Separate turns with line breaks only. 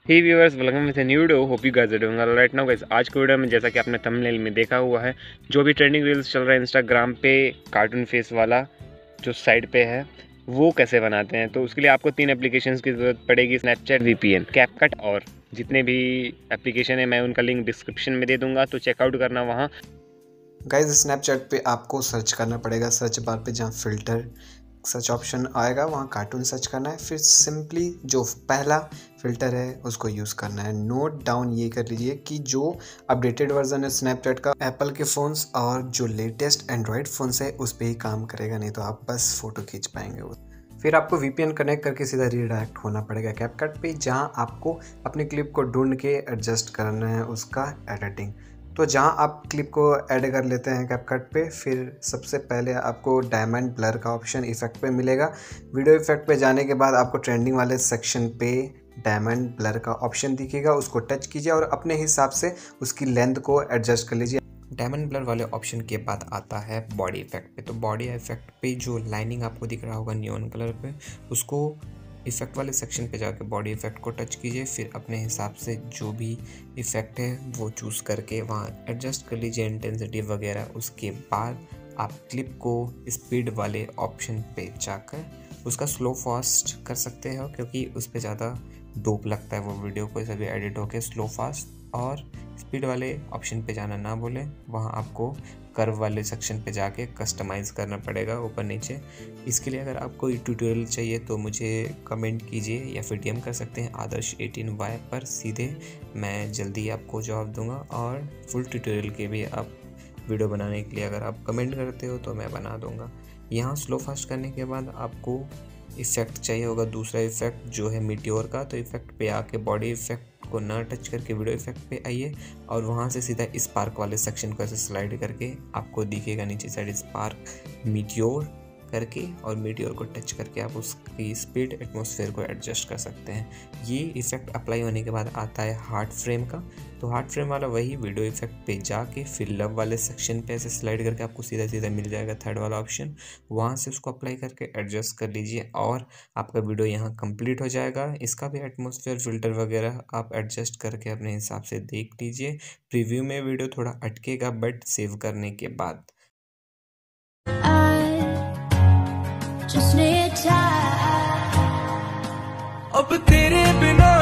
Hey viewers, welcome with a new video. Hope you guys are doing all right now guys. आज के video में जैसा कि आपने थंबनेल में देखा हुआ है, जो भी ट्रेंडिंग रील्स चल रहा है इंस्टाग्राम पे, कार्टून फेस वाला जो साइड पे है वो कैसे बनाते हैं। तो उसके लिए आपको 3 एप्लीकेशंस की ज़रूरत पड़ेगी: स्नैपचैट, वीपीएन, कैपकट। और जितने भी एप्लीकेशन है मैं उनका लिंक डिस्क्रिप्शन में दे दूंगा, तो चेकआउट करना वहाँ।
गाइज स्नैपचैट पे आपको सर्च करना पड़ेगा, सर्च बार पे जहाँ फ़िल्टर सर्च ऑप्शन आएगा वहाँ कार्टून सर्च करना है। फिर सिंपली जो पहला फ़िल्टर है उसको यूज़ करना है। नोट डाउन ये कर लीजिए कि जो अपडेटेड वर्जन है स्नैपचैट का एप्पल के फ़ोन्स और जो लेटेस्ट एंड्रॉयड फ़ोन्स है उस पर ही काम करेगा, नहीं तो आप बस फ़ोटो खींच पाएंगे वो। फिर आपको वीपीएन कनेक्ट करके सीधा रीडायरेक्ट होना पड़ेगा कैपकट पे, जहाँ आपको अपने क्लिप को ढूंढ के एडजस्ट करना है उसका एडिटिंग। तो जहाँ आप क्लिप को ऐड कर लेते हैं कैपकट पे, फिर सबसे पहले आपको डायमंड ब्लर का ऑप्शन इफेक्ट पे मिलेगा। वीडियो इफेक्ट पे जाने के बाद आपको ट्रेंडिंग वाले सेक्शन पे डायमंड ब्लर का ऑप्शन दिखेगा, उसको टच कीजिए और अपने हिसाब से उसकी लेंथ को एडजस्ट कर लीजिए। डायमंड ब्लर वाले ऑप्शन के बाद आता है बॉडी इफेक्ट पे। तो बॉडी इफेक्ट पे जो लाइनिंग आपको दिख रहा होगा नियॉन कलर पे, उसको इफ़ेक्ट वाले सेक्शन पे जाके बॉडी इफ़ेक्ट को टच कीजिए। फिर अपने हिसाब से जो भी इफ़ेक्ट है वो चूज़ करके वहाँ एडजस्ट कर लीजिए इंटेंसिटी वगैरह। उसके बाद आप क्लिप को स्पीड वाले ऑप्शन पे जाकर उसका स्लो फास्ट कर सकते हो, क्योंकि उस पर ज़्यादा डोप लगता है वो वीडियो को सभी एडिट होके स्लो फास्ट। और स्पीड वाले ऑप्शन पे जाना ना बोले, वहाँ आपको कर्व वाले सेक्शन पे जाके कस्टमाइज़ करना पड़ेगा ऊपर नीचे। इसके लिए अगर आपको ट्यूटोरियल चाहिए तो मुझे कमेंट कीजिए या फिर डीएम कर सकते हैं आदर्श 18Y पर सीधे, मैं जल्दी आपको जवाब दूंगा। और फुल ट्यूटोरियल के भी आप वीडियो बनाने के लिए अगर आप कमेंट करते हो तो मैं बना दूंगा। यहाँ स्लो फास्ट करने के बाद आपको इफ़ेक्ट चाहिए होगा, दूसरा इफ़ेक्ट जो है मीटियोर का। तो इफ़ेक्ट पे आके बॉडी इफ़ेक्ट को ना टच करके वीडियो इफ़ेक्ट पे आइए और वहाँ से सीधा स्पार्क वाले सेक्शन को ऐसे स्लाइड करके आपको दिखेगा नीचे साइड स्पार्क मीटियोर करके, और मीटियोर को टच करके आप उसकी स्पीड एटमॉस्फेयर को एडजस्ट कर सकते हैं। ये इफ़ेक्ट अप्लाई होने के बाद आता है हार्ट फ्रेम का। तो हार्ट फ्रेम वाला वही वीडियो इफ़ेक्ट पे जाके फिर लव वाले सेक्शन पे ऐसे स्लाइड करके आपको सीधा सीधा मिल जाएगा थर्ड वाला ऑप्शन, वहाँ से उसको अप्लाई करके एडजस्ट कर लीजिए और आपका वीडियो यहाँ कंप्लीट हो जाएगा। इसका भी एटमॉस्फेयर फ़िल्टर वगैरह आप एडजस्ट करके अपने हिसाब से देख लीजिए। प्रीव्यू में वीडियो थोड़ा अटकेगा बट सेव करने के बाद।
just need time। अब तेरे बिना